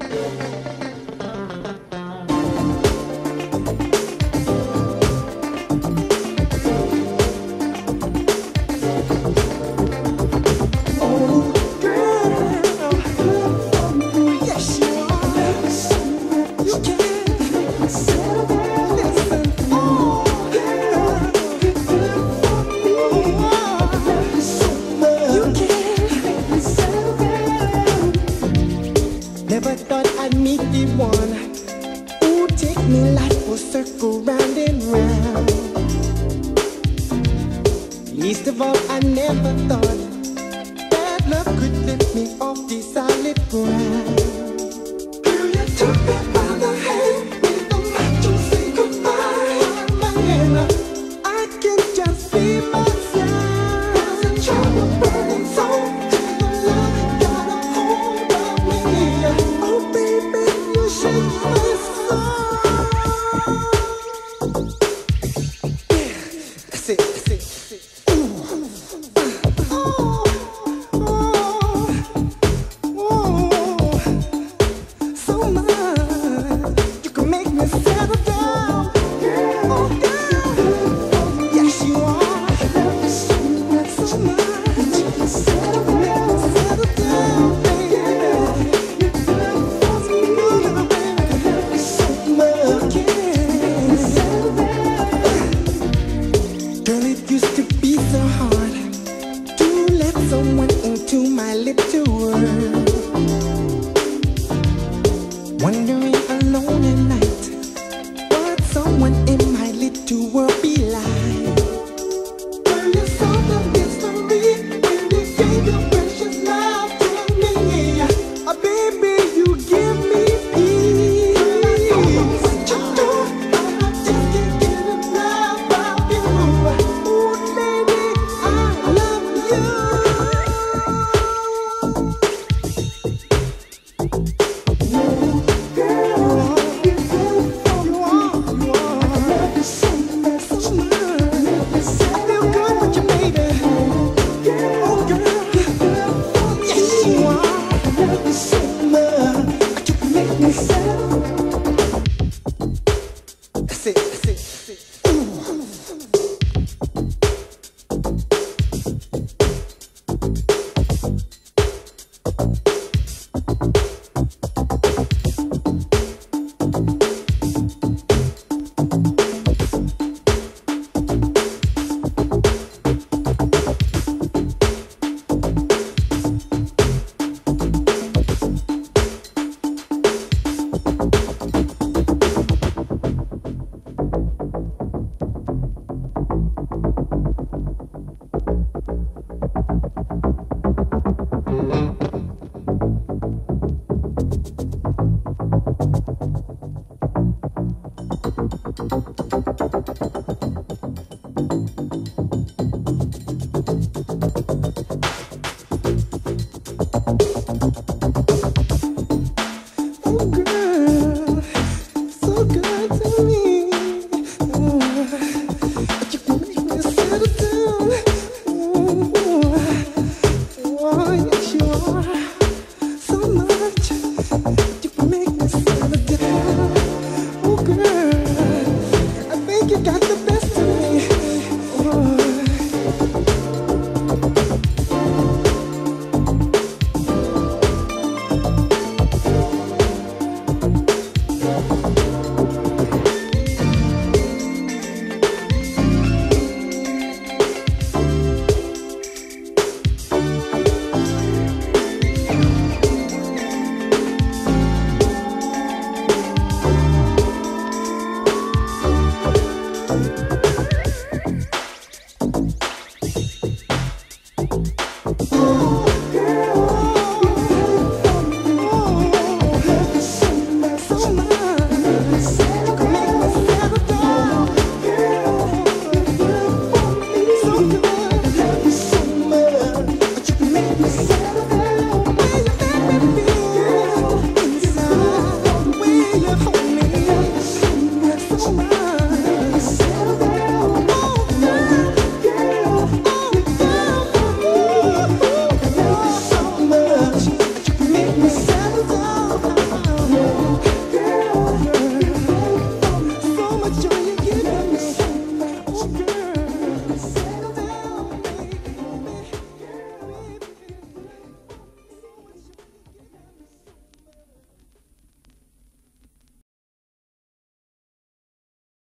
Never thought I'd meet the one who take me life will circle round and round. Least of all, I never thought that love could lift me off the solid ground. Girl, you took me by the hand, with a match to say goodbye. My hand up, I can just be myself. There's a trouble burning soul, till the love got a hold of me. Oh baby, you shake my soul. Yeah, that's it, that's it, that's it. Someone into my little world, wandering alone at night, but someone in my little world